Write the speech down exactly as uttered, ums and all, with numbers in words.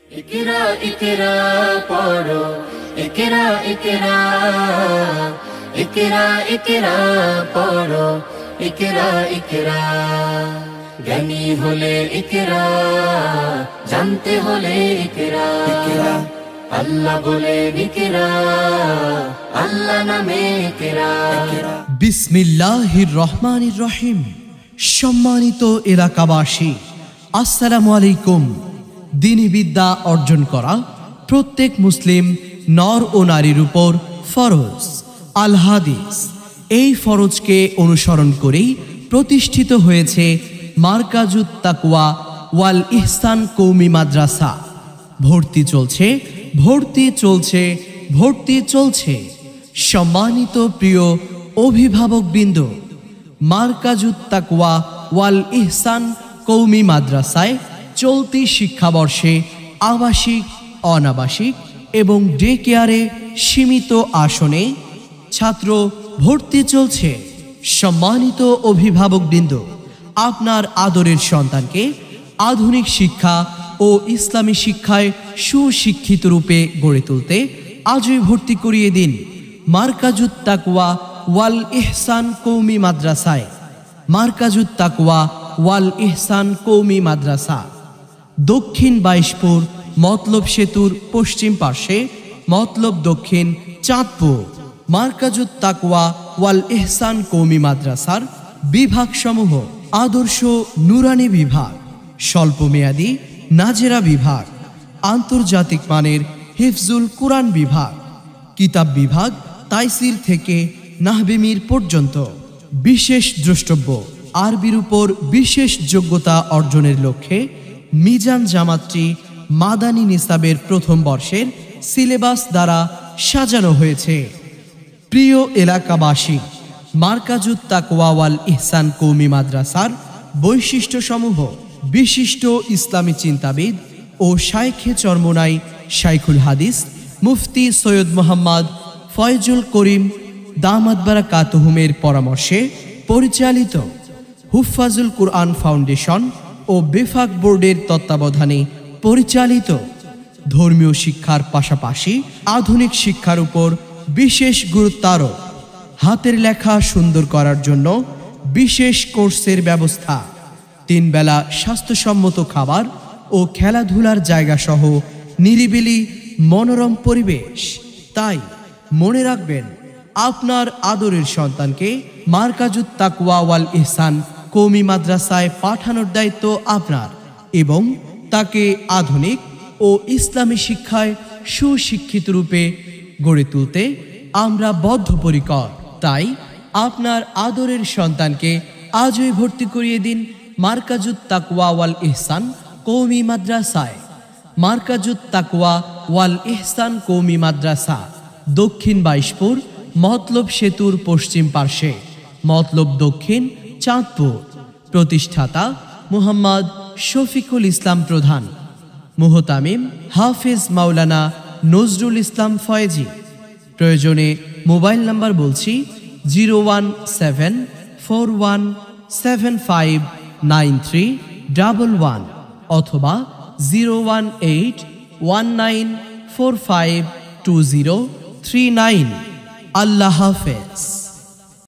ইকরা ইকরা পড়ো, ইকরা ইকরা, ইকরা ইকরা পড়ো, ইকরা ইকরা। জ্ঞানী হলে ইকরা, জানতে হলে ইকরা। আল্লাহ বলে ইকরা, আল্লাহ নামে ইকরা। বিসমিল্লাহির রহমানির রহিম। সম্মানিত এলাকাবাসী, আসসালামু আলাইকুম। দ্বীনি বিদ্যা অর্জন করা প্রত্যেক মুসলিম নর ও নারীর উপর ফরজ। আল হাদিস এই ফরজকে অনুসরণ করেই প্রতিষ্ঠিত হয়েছে মারকাজুত তাকওয়া ওয়াল ইহসান কওমি মাদ্রাসা। ভর্তি চলছে, ভর্তি চলছে, ভর্তি চলছে। সম্মানিত প্রিয় অভিভাবকবৃন্দ, মারকাজুত তাকওয়া ওয়াল ইহসান কওমি মাদ্রাসায় চলতি শিক্ষাবর্ষে আবাসিক, অনাবাসিক এবং ডে কেয়ারে সীমিত আসনে ছাত্র ভর্তি চলছে। সম্মানিত অভিভাবকবৃন্দ, আপনার আদরের সন্তানকে আধুনিক শিক্ষা ও ইসলামী শিক্ষায় সুশিক্ষিত রূপে গড়ে তুলতে আজই ভর্তি করিয়ে দিন মারকাজুত তাকওয়া ওয়াল ইহসান কওমি মাদ্রাসায়। মারকাজুত তাকওয়া ওয়াল ইহসান কওমি মাদ্রাসা দক্ষিণ বাইশপুর মতলব সেতুর পশ্চিম পাশে, মতলব দক্ষিণ, চাঁদপুর। মারকাজুত তাকওয়া ওয়াল ইহসান কওমি মাদ্রাসার বিভাগসমূহ: আদর্শ নুরানি বিভাগ, স্বল্পমেয়াদী নাজেরা বিভাগ, আন্তর্জাতিক মানের হিফজুল কুরআন বিভাগ, কিতাব বিভাগ তাইসির থেকে নাহবিমির পর্যন্ত। বিশেষ দ্রষ্টব্য: আরবির উপর বিশেষ যোগ্যতা অর্জনের লক্ষ্যে মিজান জামাতটি মাদানী নিসাবের প্রথম বর্ষের সিলেবাস দ্বারা সাজানো হয়েছে। প্রিয় এলাকাবাসী, মারকাজুত তাকওয়া ওয়াল ইহসান কওমি মাদ্রাসার বৈশিষ্ট্যসমূহ: বিশিষ্ট ইসলামী চিন্তাবিদ ও শাইখে চরমোনাই শাইখুল হাদিস মুফতি সৈয়দ মোহাম্মদ ফয়জুল করিম দামাত বারাকাতুহুমের পরামর্শে পরিচালিত হুফাজুল কুরআন ফাউন্ডেশন ও বেফাক বোর্ডের তত্ত্বাবধানে পরিচালিত। ধর্মীয় শিক্ষার পাশাপাশি আধুনিক শিক্ষার উপর বিশেষ গুরুত্বারোপ। হাতের লেখা সুন্দর করার জন্য বিশেষ কোর্সের ব্যবস্থা। তিন বেলা স্বাস্থ্যসম্মত খাবার ও খেলাধুলার জায়গা সহ নিরিবিলি মনোরম পরিবেশ। তাই মনে রাখবেন, আপনার আদরের সন্তানকে মারকাজুত তাকওয়া ওয়াল ইহসান কওমি মাদ্রাসায় পাঠানোর দায়িত্ব আপনার এবং তাকে আধুনিক ও ইসলামী শিক্ষায় সুশিক্ষিত রূপে গড়ে তুলতে আমরা বদ্ধপরিকর। তাই আপনার আদরের সন্তানকে আজই ভর্তি করিয়ে দিন মারকাজুত তাকওয়া ওয়াল ইহসান কওমি মাদ্রাসায়। মারকাজুত তাকওয়া ওয়াল ইহসান কওমি মাদ্রাসা দক্ষিণ বাইশপুর মতলব সেতুর পশ্চিম পার্শ্বে, মতলব দক্ষিণ, চাঁদপুর। প্রতিষ্ঠাতা মুহাম্মদ শফিকুল ইসলাম প্রধান, মুহতামিম হাফিজ মাওলানা নজরুল ইসলাম ফয়েজি। প্রয়োজনে মোবাইল নাম্বার বলছি: zero one seven four one seven five nine three double one অথবা zero one eight one nine four five two zero three nine. Allah হাফেজ।